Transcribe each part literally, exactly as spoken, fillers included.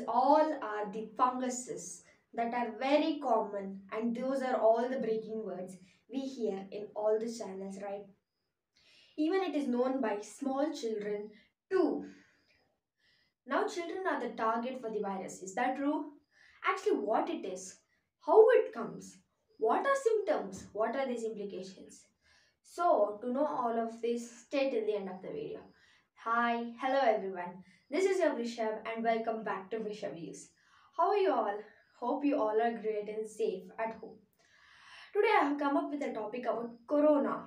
all are the funguses that are very common, and those are all the breaking words we hear in all the channels, right? Even it is known by small children too. Now children are the target for the virus. Is that true? Actually, what it is, how it comes, what are symptoms, what are these implications? So, to know all of this, stay till the end of the video. Hi, hello everyone. This is your Vrishabh and welcome back to Vrishabh Views. How are you all? Hope you all are great and safe at home. Today I have come up with a topic about corona.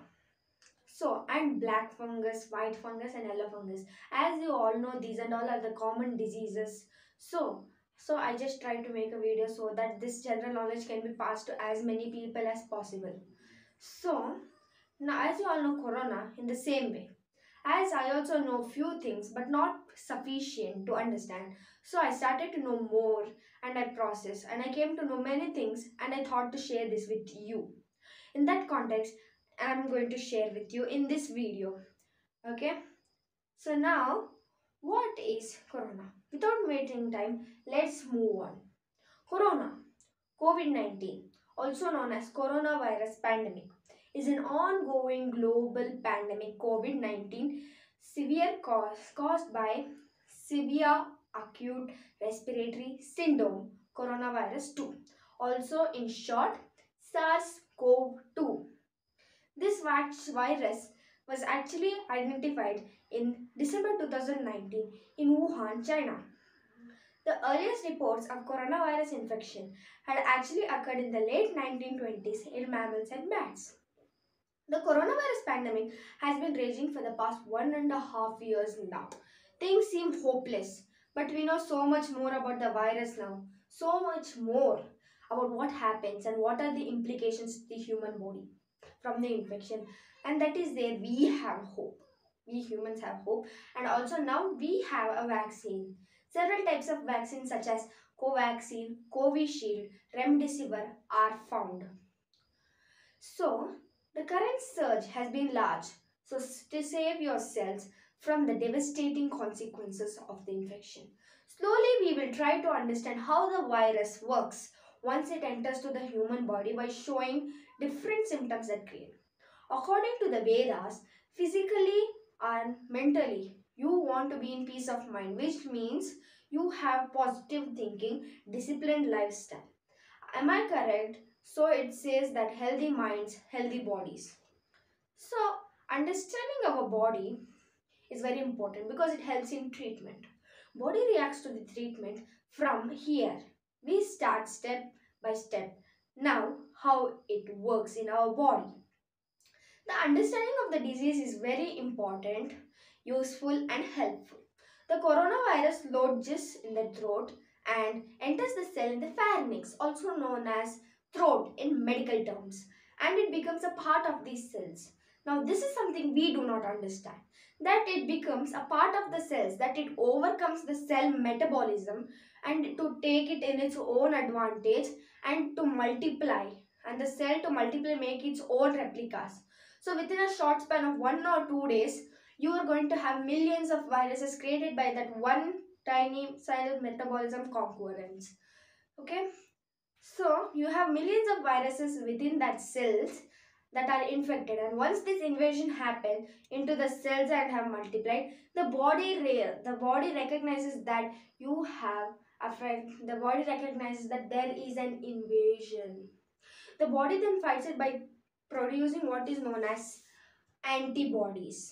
So, and black fungus, white fungus and yellow fungus. As you all know, these and all are the common diseases. So, so I just try to make a video so that this general knowledge can be passed to as many people as possible. So, now as you all know corona in the same way. As I also know few things but not sufficient to understand. So I started to know more and I processed and I came to know many things and I thought to share this with you. In that context, I am going to share with you in this video. Okay. So now, what is corona? Without wasting time, let's move on. Corona, COVID nineteen, also known as coronavirus pandemic, is an ongoing global pandemic. COVID nineteen severe cause caused by severe acute respiratory syndrome coronavirus two, also in short SARS CoV two. This virus was actually identified in December two thousand nineteen in Wuhan, China. The earliest reports of coronavirus infection had actually occurred in the late nineteen twenties in mammals and bats. The coronavirus pandemic has been raging for the past one and a half years now. Things seem hopeless, but we know so much more about the virus now. So much more about what happens and what are the implications to the human body from the infection. And that is there we have hope. We humans have hope. And also now we have a vaccine. Several types of vaccines such as Covaxin, Covishield, Remdesivir are found. So, the current surge has been large, so to save yourselves from the devastating consequences of the infection. Slowly we will try to understand how the virus works once it enters to the human body by showing different symptoms that create. According to the Vedas, physically and mentally, you want to be in peace of mind, which means you have positive thinking, disciplined lifestyle. Am I correct? So it says that healthy minds, healthy bodies. So understanding our body is very important because it helps in treatment. Body reacts to the treatment from here. We start step by step. Now how it works in our body. The understanding of the disease is very important, useful and helpful. The coronavirus lodges in the throat and enters the cell in the pharynx, also known as throat in medical terms, and it becomes a part of these cells. Now this is something we do not understand, that it becomes a part of the cells, that it overcomes the cell metabolism and to take it in its own advantage and to multiply, and the cell to multiply make its own replicas. So within a short span of one or two days, you are going to have millions of viruses created by that one tiny cell metabolism concurrence. Okay. So you have millions of viruses within that cells that are infected, and once this invasion happen into the cells and have multiplied, the body the body recognizes that you have affect the body recognizes that there is an invasion. The body then fights it by producing what is known as antibodies.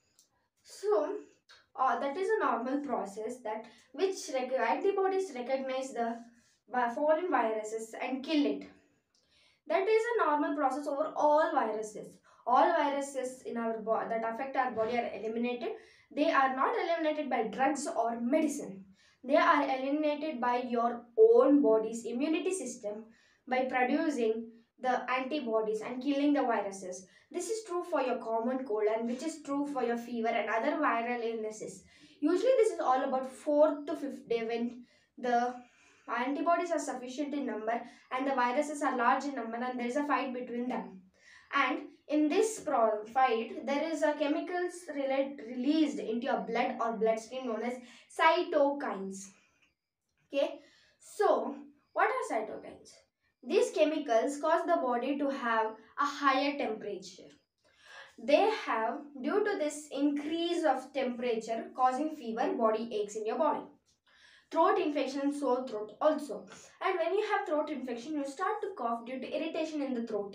So uh, that is a normal process that which rec antibodies recognize the foreign viruses and kill it. That is a normal process over all viruses. All viruses in our body that affect our body are eliminated. They are not eliminated by drugs or medicine. They are eliminated by your own body's immunity system by producing the antibodies and killing the viruses. This is true for your common cold and which is true for your fever and other viral illnesses. Usually this is all about fourth to fifth day when the antibodies are sufficient in number and the viruses are large in number and there is a fight between them. And in this fight, there is a chemicals released into your blood or bloodstream known as cytokines. Okay, so what are cytokines? These chemicals cause the body to have a higher temperature. They have, due to this increase of temperature causing fever, body aches in your body. Throat infection, sore throat also. And when you have throat infection, you start to cough due to irritation in the throat.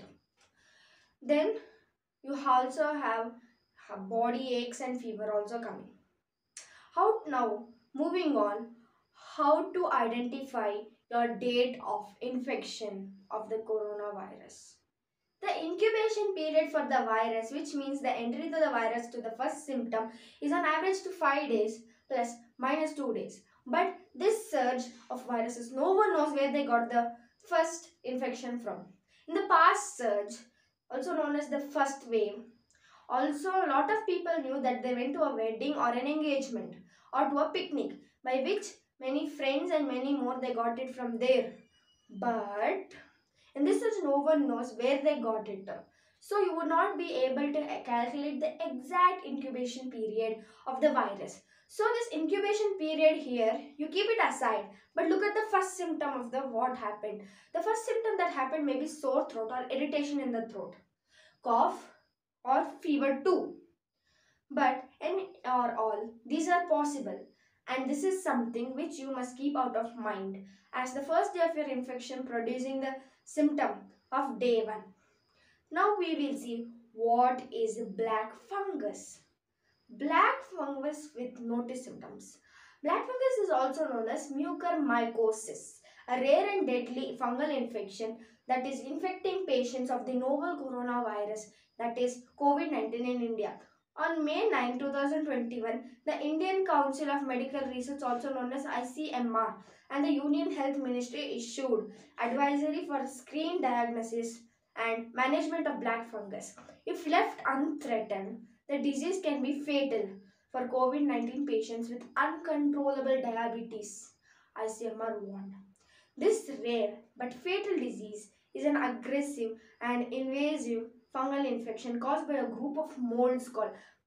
Then you also have body aches and fever also coming. How now, moving on, how to identify your date of infection of the coronavirus. The incubation period for the virus, which means the entry to the virus to the first symptom, is on average to five days plus minus two days. But this surge of viruses, no one knows where they got the first infection from. In the past surge, also known as the first wave, also a lot of people knew that they went to a wedding or an engagement or to a picnic, by which many friends and many more they got it from there. But in this sense, no one knows where they got it. So you would not be able to calculate the exact incubation period of the virus. So this incubation period here, you keep it aside. But look at the first symptom of the what happened. The first symptom that happened may be sore throat or irritation in the throat, cough or fever too. But any or all, these are possible. And this is something which you must keep out of mind as the first day of your infection producing the symptom of day one. Now we will see what is black fungus. Black fungus with notice symptoms. Black fungus is also known as mucormycosis, a rare and deadly fungal infection that is infecting patients of the novel coronavirus, that is COVID nineteen in India. On May ninth, two thousand twenty-one, the Indian Council of Medical Research, also known as I C M R, and the Union Health Ministry issued advisory for screen diagnosis and management of black fungus. If left unthreatened, the disease can be fatal for COVID nineteen patients with uncontrollable diabetes, I C M R warned. This rare but fatal disease is an aggressive and invasive fungal infection caused by a group of molds called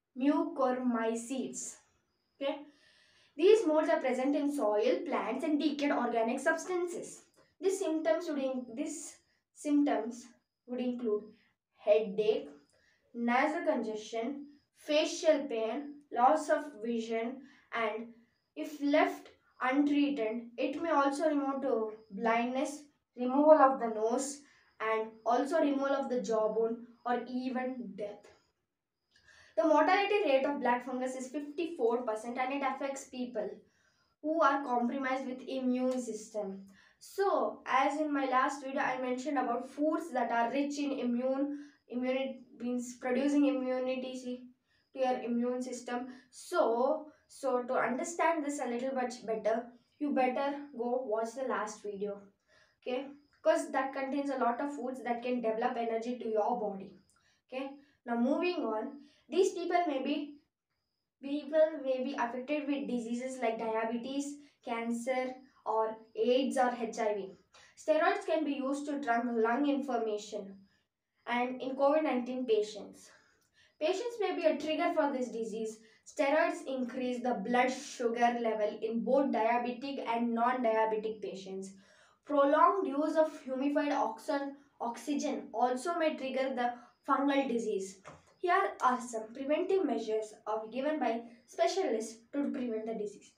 mucormycetes. Okay? These molds are present in soil, plants, and decayed organic substances. These symptoms would, in, these symptoms would include headache, nasal congestion, facial pain, loss of vision, and if left untreated, it may also remove to blindness, removal of the nose, and also removal of the jawbone or even death. The mortality rate of black fungus is fifty-four percent and it affects people who are compromised with immune system. So, as in my last video, I mentioned about foods that are rich in immune, immunity means producing immunity to your immune system. So, so to understand this a little bit better, you better go watch the last video, okay? Because that contains a lot of foods that can develop energy to your body, okay? Now, moving on, these people may be People may be affected with diseases like diabetes, cancer, or AIDS or H I V. Steroids can be used to treat lung inflammation and in COVID nineteen patients. Patients may be a trigger for this disease. Steroids increase the blood sugar level in both diabetic and non-diabetic patients. Prolonged use of humidified oxygen, oxygen also may trigger the fungal disease. Here are some preventive measures of given by specialists to prevent the disease.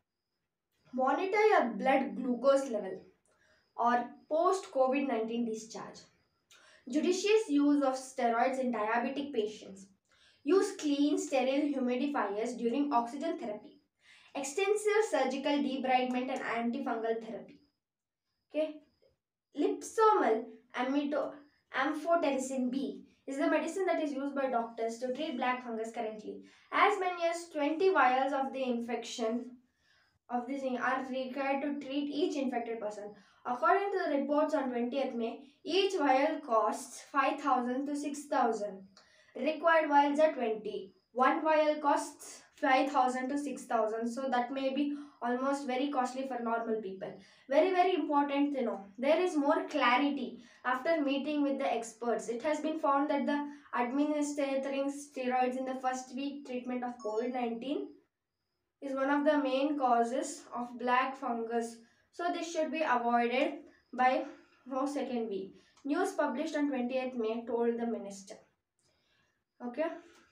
Monitor your blood glucose level or post-COVID nineteen discharge. Judicious use of steroids in diabetic patients. Use clean, sterile humidifiers during oxygen therapy. Extensive surgical debridement and antifungal therapy. Okay. Liposomal amito, amphotericin B is the medicine that is used by doctors to treat black fungus currently. As many as twenty vials of the infection of this thing are required to treat each infected person. According to the reports on twentieth May, each vial costs five thousand to six thousand. Required vials are twenty. One vial costs five thousand to six thousand, so that may be almost very costly for normal people. Very very important to know. There is more clarity after meeting with the experts. It has been found that the administering steroids in the first week treatment of COVID nineteen is one of the main causes of black fungus So this should be avoided by oh, second week. News published on twentieth May told the minister. Okay.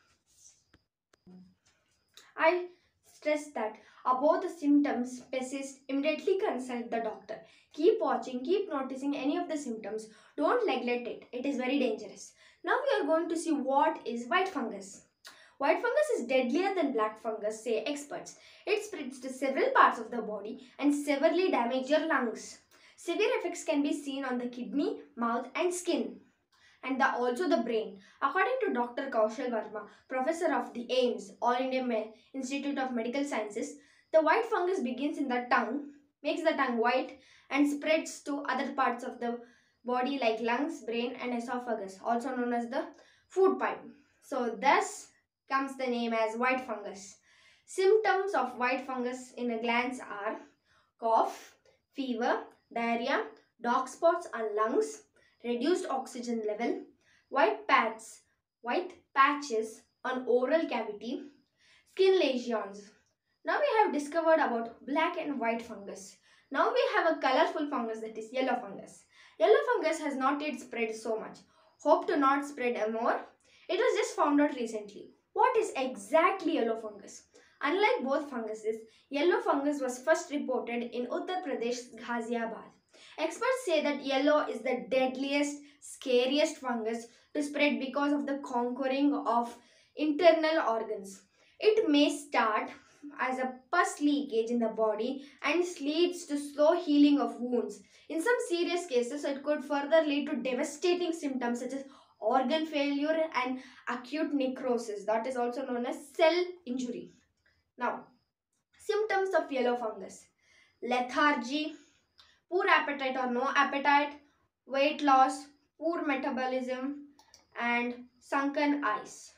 I stress that about the symptoms persist, immediately consult the doctor. Keep watching, keep noticing any of the symptoms. Don't neglect it. It is very dangerous. Now we are going to see what is white fungus. White fungus is deadlier than black fungus, say experts. It spreads to several parts of the body and severely damages your lungs. Severe effects can be seen on the kidney, mouth and skin, and the, also the brain. According to Doctor Kaushal Verma, professor of the A I M S, All India Me- Institute of Medical Sciences, the white fungus begins in the tongue, makes the tongue white and spreads to other parts of the body like lungs, brain and esophagus, also known as the food pipe. So thus comes the name as white fungus. Symptoms of white fungus in a glance are cough, fever, diarrhea, dark spots on lungs, reduced oxygen level, white pads, white patches on oral cavity, skin lesions. Now we have discovered about black and white fungus. Now we have a colorful fungus, that is yellow fungus. Yellow fungus has not yet spread so much. Hope to not spread more. It was just found out recently. What is exactly yellow fungus? Unlike both funguses, yellow fungus was first reported in Uttar Pradesh, Ghaziabad. Experts say that yellow is the deadliest, scariest fungus to spread because of the conquering of internal organs. It may start as a pus leakage in the body and leads to slow healing of wounds. In some serious cases, it could further lead to devastating symptoms such as organ failure and acute necrosis, that is also known as cell injury. Now, symptoms of yellow fungus: lethargy, poor appetite or no appetite, weight loss, poor metabolism, and sunken eyes.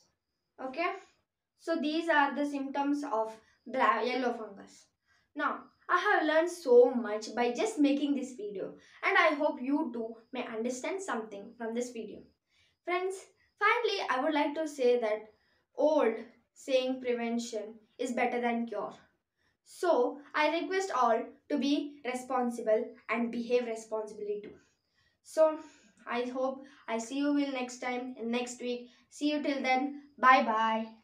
Okay, so these are the symptoms of black yellow fungus. Now, I have learned so much by just making this video, and I hope you too may understand something from this video. Friends, finally, I would like to say that old saying prevention is better than cure. So, I request all to be responsible and behave responsibly too. So, I hope I see you will next time in next week. See you till then. Bye bye.